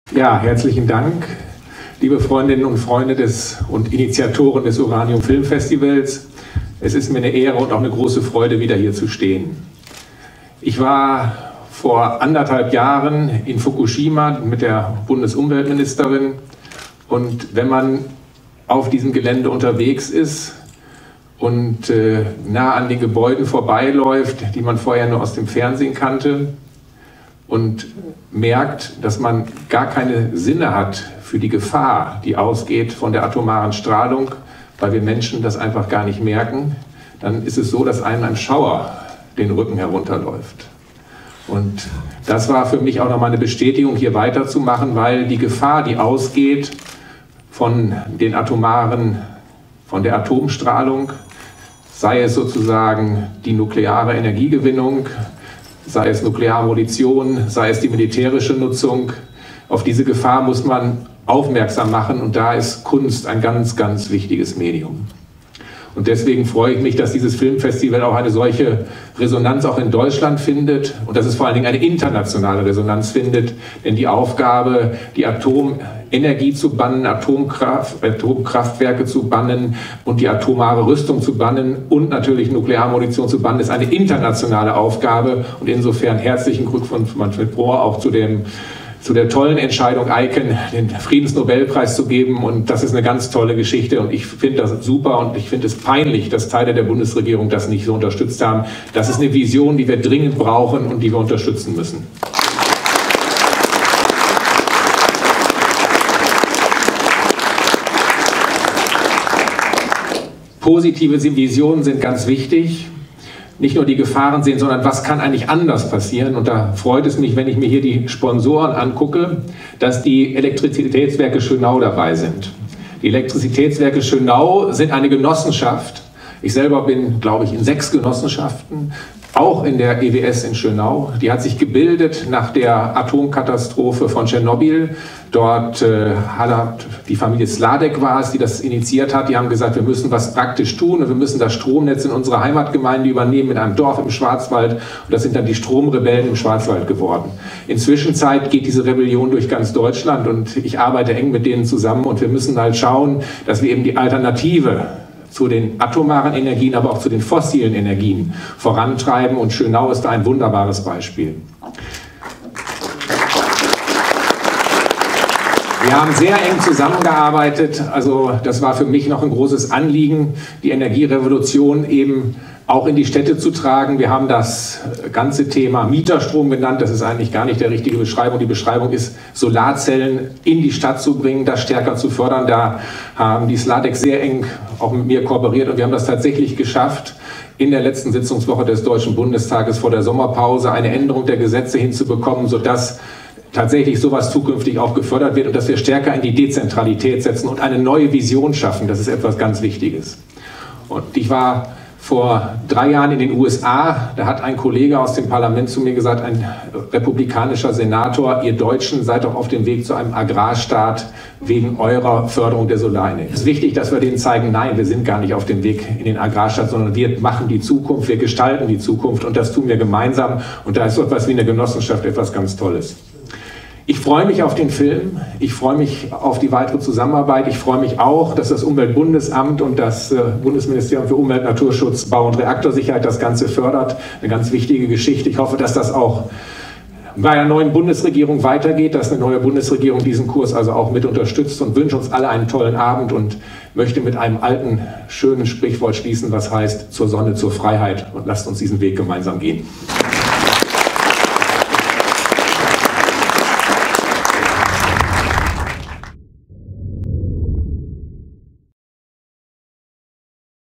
Ja, herzlichen Dank, liebe Freundinnen und Freunde und Initiatoren des Uranium Filmfestivals. Es ist mir eine Ehre und auch eine große Freude, wieder hier zu stehen. Ich war vor 1,5 Jahren in Fukushima mit der Bundesumweltministerin, und wenn man auf diesem Gelände unterwegs ist und nah an den Gebäuden vorbeiläuft, die man vorher nur aus dem Fernsehen kannte, und merkt, dass man gar keine Sinne hat für die Gefahr, die ausgeht von der atomaren Strahlung, weil wir Menschen das einfach gar nicht merken, dann ist es so, dass einem ein Schauer den Rücken herunterläuft. Und das war für mich auch nochmal eine Bestätigung, hier weiterzumachen, weil die Gefahr, die ausgeht von der Atomstrahlung, sei es sozusagen die nukleare Energiegewinnung, sei es Nuklearmunition, sei es die militärische Nutzung. Auf diese Gefahr muss man aufmerksam machen, und da ist Kunst ein ganz, ganz wichtiges Medium. Und deswegen freue ich mich, dass dieses Filmfestival auch eine solche Resonanz auch in Deutschland findet und dass es vor allen Dingen eine internationale Resonanz findet, denn die Aufgabe, die Atomenergie zu bannen, Atomkraftwerke zu bannen und die atomare Rüstung zu bannen und natürlich Nuklearmunition zu bannen, ist eine internationale Aufgabe, und insofern herzlichen Glückwunsch Manfred Brohr auch zu der tollen Entscheidung, ICAN den Friedensnobelpreis zu geben, und das ist eine ganz tolle Geschichte, und ich finde das super, und ich finde es peinlich, dass Teile der Bundesregierung das nicht so unterstützt haben. Das ist eine Vision, die wir dringend brauchen und die wir unterstützen müssen. Positive Visionen sind ganz wichtig. Nicht nur die Gefahren sehen, sondern was kann eigentlich anders passieren. Und da freut es mich, wenn ich mir hier die Sponsoren angucke, dass die Elektrizitätswerke Schönau dabei sind. Die Elektrizitätswerke Schönau sind eine Genossenschaft. Ich selber bin, glaube ich, in 6 Genossenschaften, auch in der EWS in Schönau. Die hat sich gebildet nach der Atomkatastrophe von Tschernobyl. Dort hat die Familie Sladek war es, die das initiiert hat. Die haben gesagt, wir müssen was praktisch tun und wir müssen das Stromnetz in unserer Heimatgemeinde übernehmen, in einem Dorf im Schwarzwald. Und das sind dann die Stromrebellen im Schwarzwald geworden. Inzwischen geht diese Rebellion durch ganz Deutschland, und ich arbeite eng mit denen zusammen, und wir müssen halt schauen, dass wir eben die Alternative zu den atomaren Energien, aber auch zu den fossilen Energien vorantreiben, und Schönau ist da ein wunderbares Beispiel. Wir haben sehr eng zusammengearbeitet, also das war für mich noch ein großes Anliegen, die Energierevolution eben auch in die Städte zu tragen. Wir haben das ganze Thema Mieterstrom genannt, das ist eigentlich gar nicht der richtige Beschreibung. Die Beschreibung ist, Solarzellen in die Stadt zu bringen, das stärker zu fördern. Da haben die Sladek sehr eng auch mit mir kooperiert, und wir haben das tatsächlich geschafft, in der letzten Sitzungswoche des Deutschen Bundestages vor der Sommerpause eine Änderung der Gesetze hinzubekommen, sodass tatsächlich sowas zukünftig auch gefördert wird und dass wir stärker in die Dezentralität setzen und eine neue Vision schaffen. Das ist etwas ganz Wichtiges. Und ich war vor 3 Jahren in den USA, da hat ein Kollege aus dem Parlament zu mir gesagt, ein republikanischer Senator, ihr Deutschen seid doch auf dem Weg zu einem Agrarstaat wegen eurer Förderung der Solarenergie. Es ist wichtig, dass wir denen zeigen, nein, wir sind gar nicht auf dem Weg in den Agrarstaat, sondern wir machen die Zukunft, wir gestalten die Zukunft, und das tun wir gemeinsam, und da ist so etwas wie eine Genossenschaft etwas ganz Tolles. Ich freue mich auf den Film, ich freue mich auf die weitere Zusammenarbeit, ich freue mich auch, dass das Umweltbundesamt und das Bundesministerium für Umwelt, Naturschutz, Bau und Reaktorsicherheit das Ganze fördert. Eine ganz wichtige Geschichte. Ich hoffe, dass das auch bei einer neuen Bundesregierung weitergeht, dass eine neue Bundesregierung diesen Kurs also auch mit unterstützt, und wünsche uns alle einen tollen Abend und möchte mit einem alten, schönen Sprichwort schließen, was heißt, zur Sonne, zur Freiheit, und lasst uns diesen Weg gemeinsam gehen.